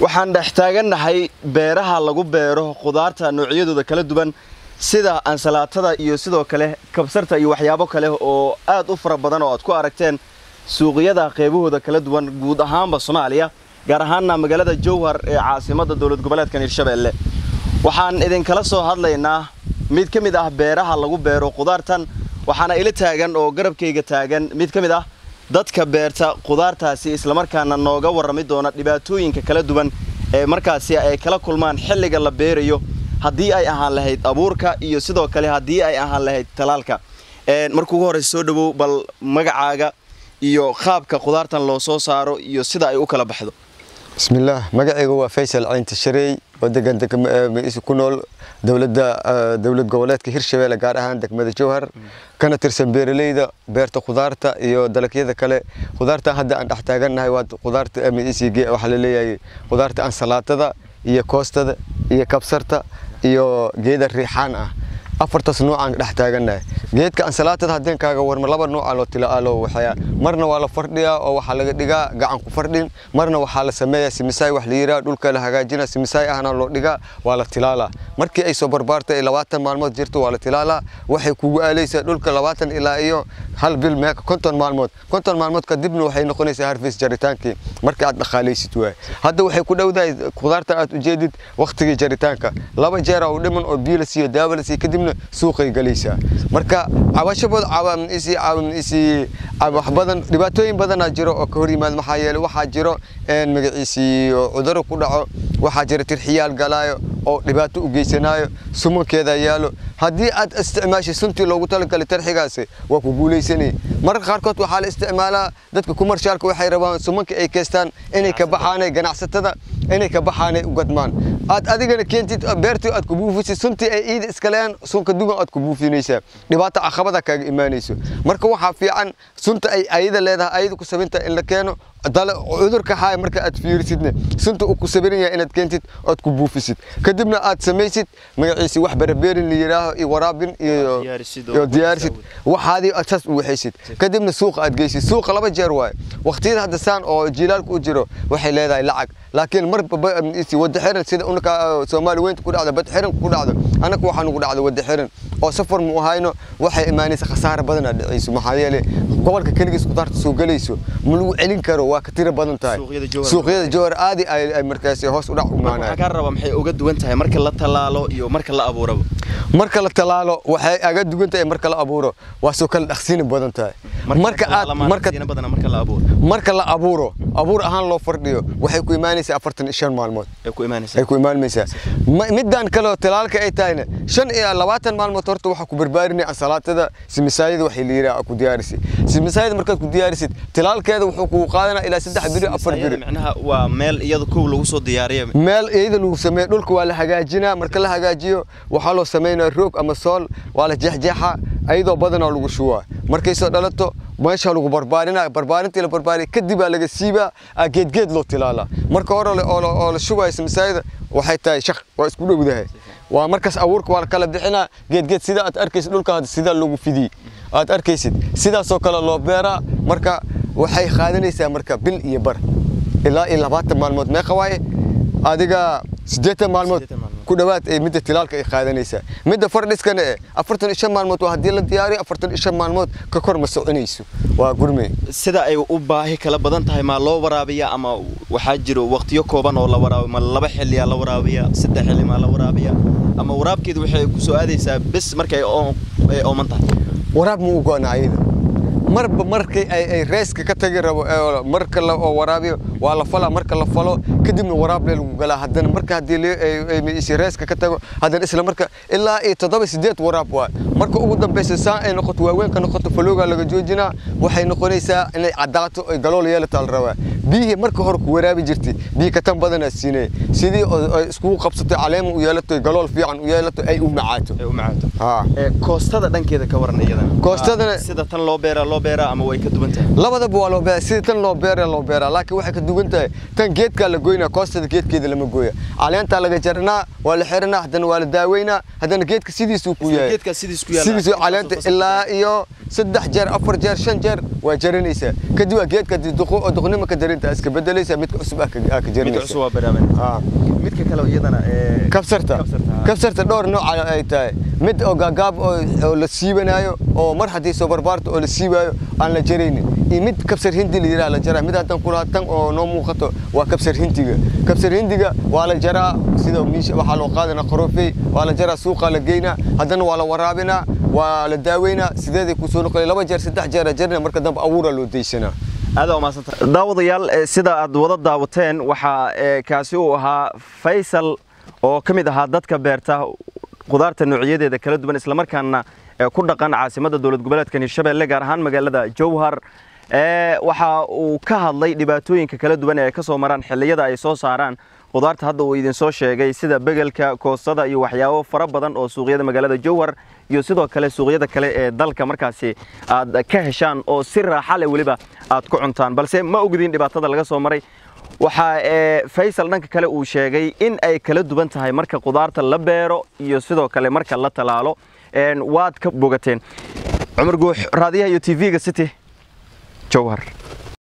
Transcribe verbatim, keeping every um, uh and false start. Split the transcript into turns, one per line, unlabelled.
waxaan dhex taaganahay beeraha lagu beero khudaarta noocyadooda kala duwan sida ansalaatada iyo sidoo kale kabsarta iyo waxyaabo kale oo aad u fara badan oo aad ku aragteen suuqyada qaybahooda kala duwan guud ahaanba Soomaaliya gaar ahaan magaalada Jowhar ee caasimadda dawlad goboleedka Hirshabelle waxaan idin kala soo hadlaynaa mid ka mid ah beeraha lagu beero khudaartan waxaana ila taagan oo garabkayga taagan mid ka mid ah dadka beerta khudaartaasi isla markaana nooga warrami doona dhibaatooyinka kala duwan ee markaasi ay kala kulmaan xilliga la beerayo haddii ay ahaan lahayd abuurka iyo sidoo kale haddii ay ahaan lahayd talaalka ee markuu ugu horreysay soo dhawow bal magacaaga iyo qaabka khudaartan loo soo saaro iyo sida ay u kala baxdo
bismillaah magacaygu waa Faysal Caynta Shareey oo degan degmada ku nool dawladda dawlad goboleedka Hirshabelle gaar ahaan degmada Jowhar kana tirsan beeraleyda beerta khudaarta iyo dalagyada kale khudaarta hadda aan dhex taaganahay waa khudaarta M E C G waxa la leeyahay khudaarta ansalaatada iyo koostada iyo kabsarta iyo geeda riixaan ah afartaas nooc aan dhex taaganahay geedka ansalaatada hadeen kaaga warma laba nooc loo tilaalo waxa marna waa la fardhiyaa oo waxa laga dhigaa gacan ku fardhin marna waxa la sameeyaa simisaay wax la yiraahdo dhulka la hagaajina simisaay ahna loo dhigaa waa la tilaala markii ay soo barbaartay labaatan maalmood jirto waa la tilaala waxay kugu aaleysaa dhulka labaatan ilaa iyo hal bil meeq konton maalmood konton maalmood kadibna waxay noqonaysaa harvest jaritaankii marka aad dhaqaaleysid way hadda waxay ku dhawdahay khudaarta aad u jeedid waqtiga jaritaanka laba jeer oo dhiman oo biyo la siiyo daawo la siiyo kadibna suuqay galaysaa marka cabashada caawam isi caawam isi wax badan dhibaatooyin badan jiro oo ka hor yimaad maxaa yeelay waxa jiro een magaciisi cudur ku dhaco waxa jira tirxiyaal galaayo oo dhibaato u geysanayo sumankeeda yaalo hadii aad isticmaashay suntii loogu talagalay tarxigaasi waa ku guuleysanay marka qaarkood waxa la isticmaalaa dadka commercialka waxay rabaan sumanka ay keestaan inay ka baxaan ganacsatada inay ka baxaan u gadmaan aad adigana keentid beertii aad ku buufisid suntii ay iid iska leen sunka dugan aad ku buufinaysaa dhibaato caqabada kaaga iimaanayso marka waxa fiican sunta ay ayida leedahay ayida ku sabinta in la keeno dal cudurka haay marka aad fiirsidna sunta uu ku sabiran yahay inaad keentid aad ku buufisid kadibna aad sameeysid magaciisi wax barabeerin la yiraaho iyo waraabin iyo iyo diyaarsid waxaadii asaas u waxaysid kadibna suuq aad geysid suuq laba jeer waay waqtiyada hadda saan oo jiilaalku u jiro waxay leedahay lacag laakiin mar isi wada xiran sida unka Soomaali weynta ku dhacda bad xiran ku dhacda anaku waxaan ugu dhacday wada xiran oo safar mu ahayno waxay iimaanaysa khasaare badan ah dhacayso maxaa yeelay gobolka kaligiis khudaarta soo galayso ma lagu celin karo waa ka tiro badan tahay suuqyada Jowhar aadi ay markaas hoos u dhac u maanaa
waxa ka raba maxay uga duwan tahay marka la talaalo iyo marka la abuuro
marka la talaalo waxay aga duwan tahay marka la abuuro waa soo kala dhaxsiin badan tahay marka aad marka
badan marka la abuuro
marka la abuuro abuur ahaan loo fardhiyo waxay ku iimaanaysaa afartan iyo shan maalmood
ay ku iimaanaysaa
ay ku iimaanaysaa midaan kale talaalka ay taayna shan iyo labaatan maalmood horta waxa ku barbaarinay ansalaatada simisaayada waxay leeyahay ku diyaarisay simisaayada marka ku diyaarisid talaalkeeda wuxuu ku qaadanaa ilaa saddex biri afar biri
macnaha waa meel iyada koob lagu soo diyaariyo
meel iyada lagu sameeyo dhulka waa la hagaajinaa marka la hagaajiyo waxa loo sameeynaa roog ama sool waa la jeexjeexa ayadoo badan oo lagu shuwaa markay soo dhalato meesha lagu barbaarinaa barbaarintii la barbaari kadib laga siiba geed geed loo tilaala marka hore oo la shubayo simisaayada waxay tahay shaq waa isku dhowdahay waa markaas abuurka waa kala bixinaa geed geed sida aad arkaysid dhulka sida lagu fidii aad arkaysid sidaas oo kale loo beeraa marka waxay qaadanaysaa marka bil iyo bar ilaa iyo labaatan maalmood meeqa waaye adiga siddeetan maalmood ku dhawaad ay midda tilaalka ay qaadanaysaa midda fardhiskana ee afartan iyo shan maalmood waa hadii la diyaariyo afartan iyo shan maalmood ka kor ma soconayso waa gurmay
sida ay u baahi kala badan tahay ma loo waraabiya ama waxa jiro waqtiyo kooban oo la waraabiyo ma laba xilli la waraabiya saddex xilli ma la waraabiya ama waraabkeedu waxay ku soo aadaysaa bis markay ay ooman tahay
waraab mu u go'naayada marba markay ay ay reeska ka tagi rabo marka la waraabiyo waa la falaa marka la falo kadibna waraab lagu galaa hadana marka hadii ay ay reeska ka tago hadana isla marka ilaa ay toddoba sideed waraab waa marka ugu dambeysay saa ay noqoto waaweyn ka noqoto falooga laga joojina waxay noqonaysaa inay cadaato ay galool yeelato rabaa biyo marka hore ku waraabi jirtay biyo ka tan badan siinay sidii isku qabsatay caleemo u yeelato galool fiican u yeelato ay u macaato
ay u macaato ha ee koostada dhankeeda ka waran iyadana
koostada
sida tan loo beera loo beera ama way ka duwan tahay
labadaba waa loo beera sida tan loo beera loo beera laakiin waxay ka duwan tahay tan geedka la gooyna koostada geedkeeda lama gooya caleenta laga jarnaa waa la xirnaa hadana waa la daaweynaa hadana geedka sidiisu ku yahay
geedka sidiisu ku yahay
sidiisu caleenta ilaa iyo saddex jeer afar jeer shan jeer waa jaranaysaa kadib geedka duqo oo duqnimo ka jarinta iska bedelaysa mid cusub ah ka jarinaysa
mid cusub waa barnaamij
ha
midka kale iyadana ee
kabsarta kabsarta dhowr nooc ay tahay mid oo gaagaab oo la siibanayo oo mar hadii soo barbaarto oo la siibayo aan la jaraynin iyo mid kabsar hindi la yiraahdo la jaraa mid hadan kula tan oo noo muuqato waa kabsar hindiga kabsar hindiga waa la jaraa sida miisha waxa loo qaadana qorofay waa la jaraa suuqa la geeyna hadana waa la waraabina waa la daaweyna sideedii ku soo noqday laba jeer saddex jeer jarna marka dambe abuura loo deysana
aad oo maasanta daawadayaal sida aad wada daawateen waxa kaasi uu ahaa Faisal oo kamid ahaa dadka beerta qudaarta noocyadeeda kala duwan isla markaana ku dhaqan caasimada dawlad goboleedka Hirshabelle gaar ahaan magaalada Jowhar ee waxa uu ka hadlay dhibaatooyinka kala duwan ee ka soo maraan xilliyada ay soo saaraan qudaarta hadda uu idin soo sheegay sida begelka koostada iyo waxyaabo fara badan oo suuqyada magaalada Jowhar iyo sidoo kale suuqyada kale ee dalka markaasi aad ka heshaan oo si raaxo leh waliba aad ku cuntaan balse ma ogdiin dhibaatada laga soo maray waxa ee Faisal dhanka kale uu sheegay in ay kala duwan tahay marka qudaarta la beero iyo sidoo kale marka la talaalo een waad ka bogateen Umar Guux raadiyaha iyo T V-ga City Jowhar.